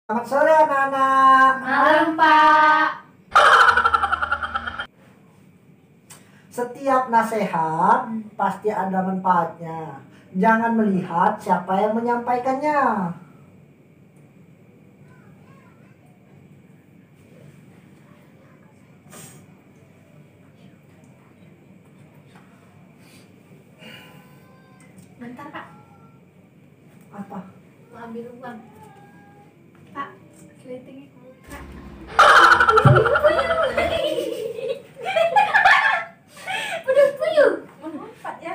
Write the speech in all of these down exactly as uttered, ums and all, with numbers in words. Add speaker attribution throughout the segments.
Speaker 1: Selamat sore anak-anak.
Speaker 2: Malam, Pak.
Speaker 1: Setiap nasihat pasti ada manfaatnya. Jangan melihat siapa yang menyampaikannya.
Speaker 2: Bentar, Pak.
Speaker 1: Apa?
Speaker 2: Mau ambil uang. Pak, kelihatannya ke muka. Udah puyuh. Manfaat ya.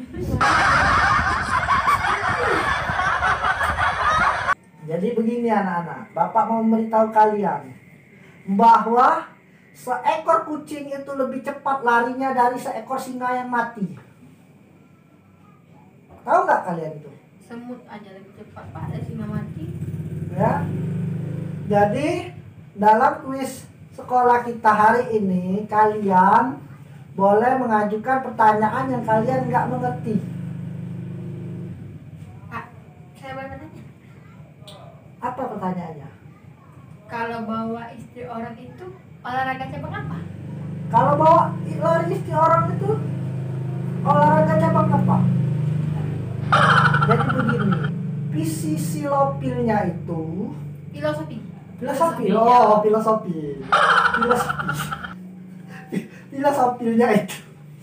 Speaker 1: Jadi begini anak-anak, Bapak mau memberitahu kalian bahwa seekor kucing itu lebih cepat larinya dari seekor singa yang mati. Tahu nggak kalian itu?
Speaker 2: Semut aja lebih cepat, Pak. Ada singa mati.
Speaker 1: Ya. Jadi dalam kuis sekolah kita hari ini kalian boleh mengajukan pertanyaan yang kalian nggak mengerti.
Speaker 2: Pak, saya boleh bertanya?
Speaker 1: Apa pertanyaannya?
Speaker 2: Kalau bawa istri orang itu olahraga cabang apa?
Speaker 1: Kalau bawa lari istri orang itu olahraga cabang apa? Jadi begini, pisisilopilnya itu
Speaker 2: Filosofi.
Speaker 1: filosofi, oh filosofi, filosofi, filosofinya itu,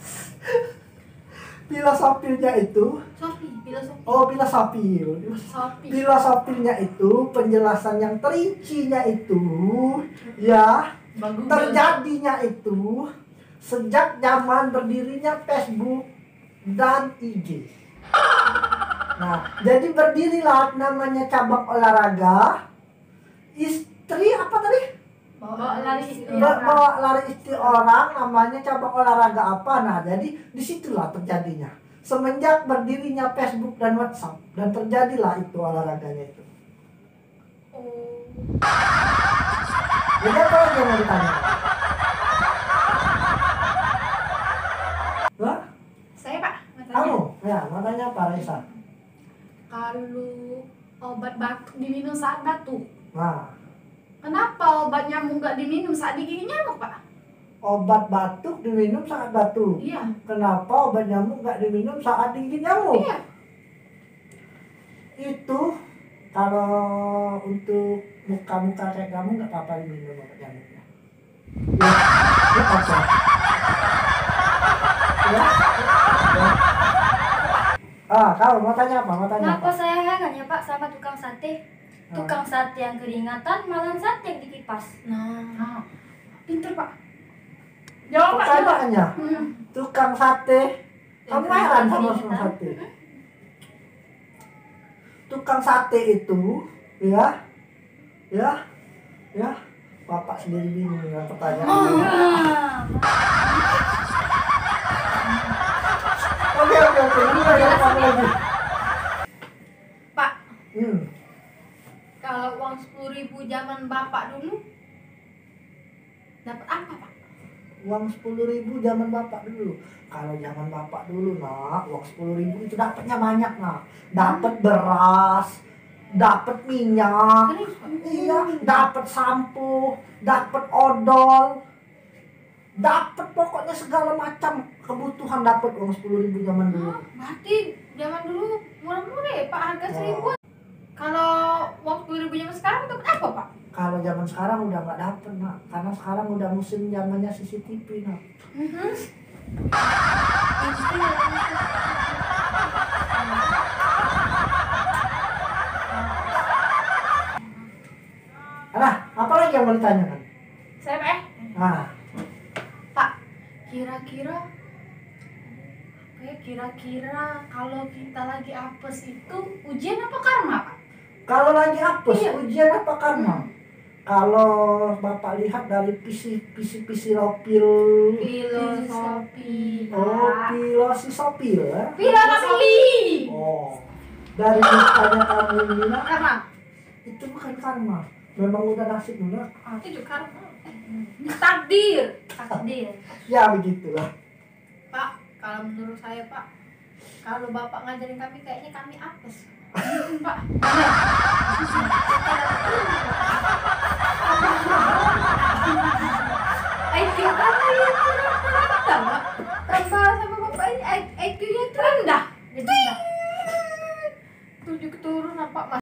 Speaker 1: filosofinya itu,
Speaker 2: Sofi, filosofi.
Speaker 1: oh filosofi,
Speaker 2: Sofi.
Speaker 1: filosofinya itu penjelasan yang terincinya itu, ya
Speaker 2: Bagus.
Speaker 1: terjadinya itu sejak zaman berdirinya Facebook dan I G. Nah, jadi berdirilah namanya cabang olahraga istri apa tadi?
Speaker 2: Bawa lari istri
Speaker 1: Ba-
Speaker 2: orang.
Speaker 1: Bawa lari istri orang namanya cabang olahraga apa? Nah, jadi disitulah terjadinya. Semenjak berdirinya Facebook dan WhatsApp dan terjadilah itu olahraganya itu.
Speaker 2: Oh.
Speaker 1: Jadi apa lagi yang mau ditanya? Hah?
Speaker 2: Saya, Pak, mau tanya.
Speaker 1: Kamu? Ya, mau tanya apa, Raisa?
Speaker 2: Kalau obat batuk diminum saat batuk,
Speaker 1: Nah,
Speaker 2: kenapa obat nyamuk nggak diminum saat digigit nyamuk, Pak?
Speaker 1: obat batuk diminum saat batuk.
Speaker 2: Iya.
Speaker 1: Kenapa obat nyamuk nggak diminum saat digigit nyamuk?
Speaker 2: Iya.
Speaker 1: Itu kalau untuk muka-muka kayak kamu nggak apa-apa diminum obat nyamuknya. Ya, ya apa? Ya, ya. Ah, kamu mau tanya apa? Mau tanya
Speaker 3: Kenapa
Speaker 1: apa?
Speaker 3: saya heran ya Pak sama tukang sate?
Speaker 1: Ah.
Speaker 3: Tukang sate yang keringatan, malah sate yang dikipas.
Speaker 2: Nah, pinter, Pak. Jawab, Pak. Jawab.
Speaker 1: Pertanyaannya,
Speaker 3: Hmm.
Speaker 1: tukang sate, kamu
Speaker 3: Yang
Speaker 1: heran sama
Speaker 3: keringatan.
Speaker 1: tukang sate? Tukang sate itu, ya, ya, ya, Bapak sendiri bingung dengan pertanyaan ini. Oke, oke, oke, ini lagi apa lagi?
Speaker 2: Pak,
Speaker 1: Hmm.
Speaker 2: kalau uang sepuluh ribu zaman Bapak dulu, dapat apa, Pak?
Speaker 1: Uang sepuluh ribu zaman Bapak dulu. Kalau zaman Bapak dulu, nak, uang sepuluh ribu itu dapatnya banyak, nak. Dapat beras, dapat minyak,
Speaker 2: Serius, Pak?
Speaker 1: iya, dapat sampo, dapat odol, dapat pokoknya segala macam kebutuhan dapat uang sepuluh ribu zaman dulu.
Speaker 2: Berarti zaman dulu murah-murah ya, Pak, harga
Speaker 1: Oh.
Speaker 2: seribuan. Kalau uang sepuluh ribu zaman sekarang dapat apa, Pak?
Speaker 1: Kalau zaman sekarang udah nggak dapet, nak, karena sekarang udah musim zamannya C C T V, nak. Nah, apa lagi yang mau ditanyakan?
Speaker 2: Saya, Pak, eh.
Speaker 1: Nah,
Speaker 2: Pak, kira-kira kayak kira-kira kalau kita lagi apes itu ujian apa karma, Pak?
Speaker 1: kalau lagi apes,
Speaker 2: Iya.
Speaker 1: ujian apa karma? Kalau Bapak lihat dari pisi pisi pisi lopil,
Speaker 2: Filosofi,
Speaker 1: oh
Speaker 2: Pak.
Speaker 1: pilosisopil, ya?
Speaker 2: Filosofi.
Speaker 1: Oh, dari mukanya kamu ini, nak,
Speaker 2: Karma.
Speaker 1: itu bukan karma, memang udah nasib, nak.
Speaker 2: Itu karma. Takdir.
Speaker 3: Takdir.
Speaker 1: Ya begitulah.
Speaker 2: Pak, kalau menurut saya, Pak, kalau Bapak ngajarin kami kayaknya kami apes. Pak. Pak.